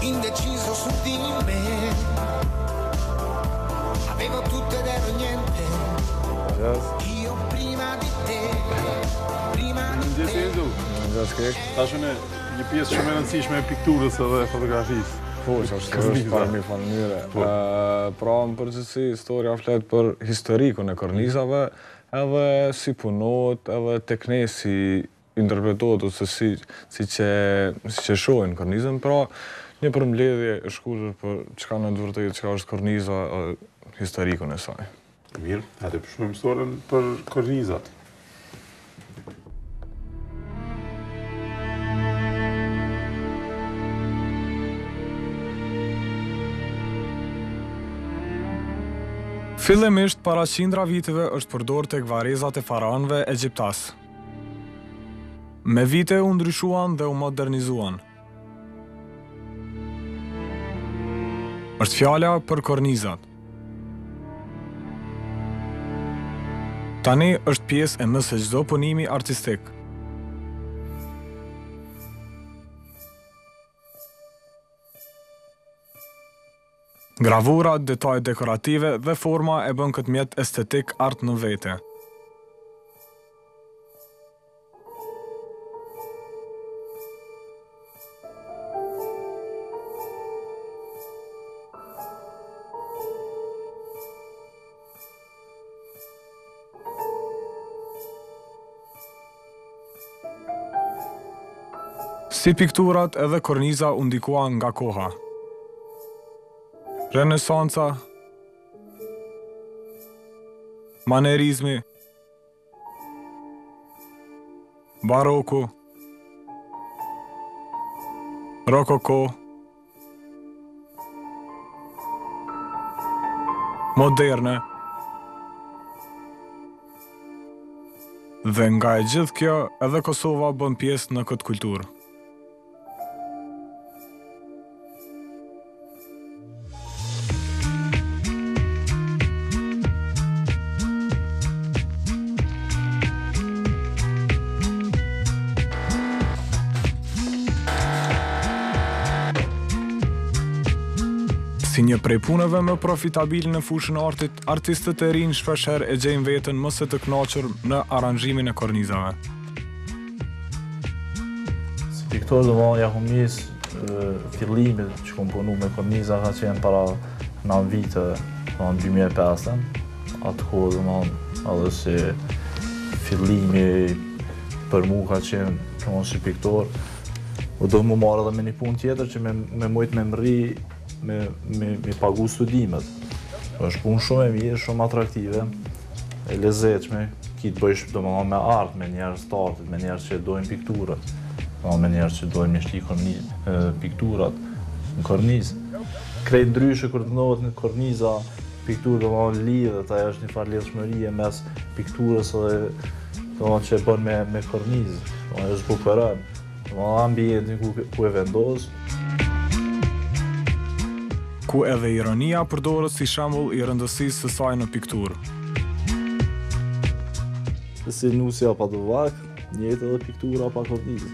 indeciso su di me. Avevo tutto ed ero niente. Io prima di te. Tash në një pjesë shumë e rëndësishme e pikturës edhe fotografisë. Po, që është parë një falë mënyre. Pra, në përgjithësi, historia flet për historikun e kornizave, edhe si punot, edhe teknikë si interpretohet ose si që shohin kornizën, pra një përmbledhje e shkurtër për çka në të vërtetë çka është korniza, historikun e saj. Mirë, hajde përshkruajmë historinë për kornizat. Fillimisht, para qindra viteve është përdorur tek varrezat e faraonëve egjiptas. Me vite u ndryshuan dhe u modernizuan. Është fjala për kornizat. Tani është pjesë e mësë çdo punimi artistik. Gravura, detaj dekorative dhe forma e bën këtë mjet estetik art në vete. Si pikturat edhe korniza u ndikuan nga koha. Renesanca, manerizmi, baroku, rokoko, moderne. Dhe nga e gjithë kjo, edhe Kosova bën pjesë në këtë kulturë. Si një prej punëve më profitabil në fushën e artit, artistët e rinj shpeshherë e gjejnë veten më së të kënaqur në aranzhimin e kornizave. Si piktor do më ja humbis fillimin që kom punu me korniza ka qenë para 9 vite, në 2005, atë kohë do më edhe si fillimi për mu ka qenë si piktor, u do më marrë edhe me një punë tjetër që me mujt me mri me pagu studimet. Është punë shumë e mirë, shumë atraktive, e lezetshme, ki të bëjsh do më me art, me njerëz të artit, me njerëz që dojnë pikturët, me njerëz që dojnë me shti pikturat në kornizë. Krejt ndryshe kur të ndohet në korniza, pikturë do më lidhet, ajo është një farë lidhshmërie mes pikturës edhe do më që e bën me kornizë, ajo zbukuron, do më ambientin ku e vendos. Ku edhe ironia përdoret si shembull i rëndësisë së saj në pikturë. Si nusja pa duvak, njëjtë edhe piktura pa kornizë.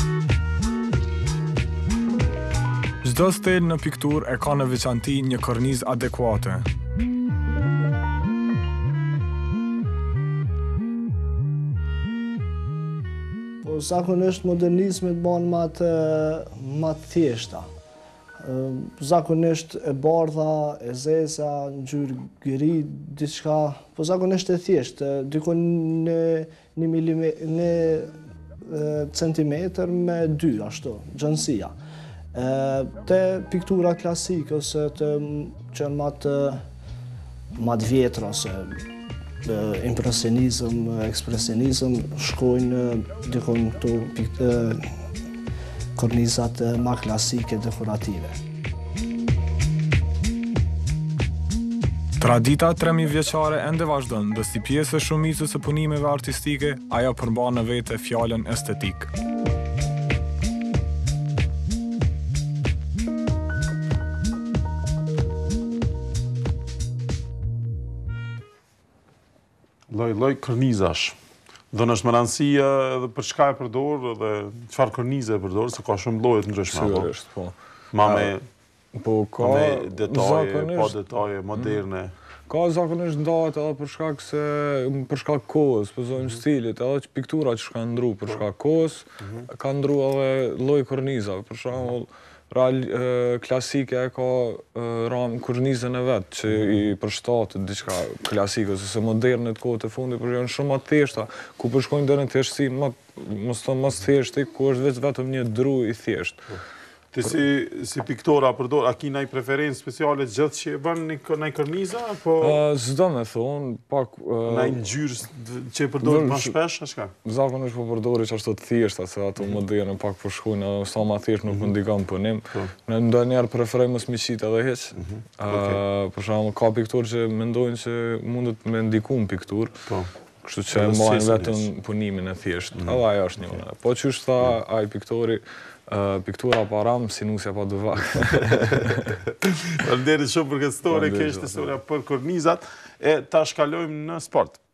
Çdo stil në pikturë e ka në veçanti një kornizë adekuate. Po zakonisht modernizmet bën më të thjeshta. Zakonisht e bardha, e zeza, ngjyrë gri, diçka, po zakonisht e thjesht, dikon në centimetër me 2 ashtu, gjënësia. Te piktura klasike ose të që më të vjetra ose impresionizëm, ekspresionizëm shkojnë dikon këto kornizat më klasike dekorative. Tradita 3000 vjeçare ende vazhdon, dhe si pjesë e shumicës së punimeve artistike, ajo përmban në vete fjalën estetik. Lloj kornizash. Do në është më rëndësia edhe për çka e përdor dhe çfarë kornize e përdor, se ka shumë lloje të ndryshme. Sigurisht, po. Ma me detaje, pa detaje moderne. Ka zakonisht ndahet edhe për shkak kohës, për zonë stilit, edhe që piktura që ka ndru për shkak kohës, ka ndru edhe lloj kornizave. Për shembull, klasike e ka kornizën e vet, që i përshtatet diçka klasike, ose moderne të kohët e fundit, por janë shumë më të thjeshta, ku përshkojnë deri në thjeshtësi, mos thonë më thjeshtë, ku është vetëm një dru i thjeshtë. Ti si piktora përdor, a ki ndonjë preferencë speciale gjithë që e bën në korniza apo s'do me thonë, pak ndonjë ngjyrë që e përdor më shpesh, ashka? Zakonisht po përdori që ashtu të thjeshta, se ato moderne pak po shkojnë, sa më thjesht nuk më ndikon punim. Në ndonjëherë preferoj mos me qit edhe hiç. Për shembull, ka pikturë që mendojnë që mundet me ndiku në pikturë. Kështu që e mbajnë vetëm punimin e thjeshtë. Edhe ajo është një mënyrë. Po çysh tha ai piktori, piktura pa ram, si nusja pa duvak. Faleminderit shumë për këtë histori, kjo ishte historia për kornizat, e tash kalojmë në sport.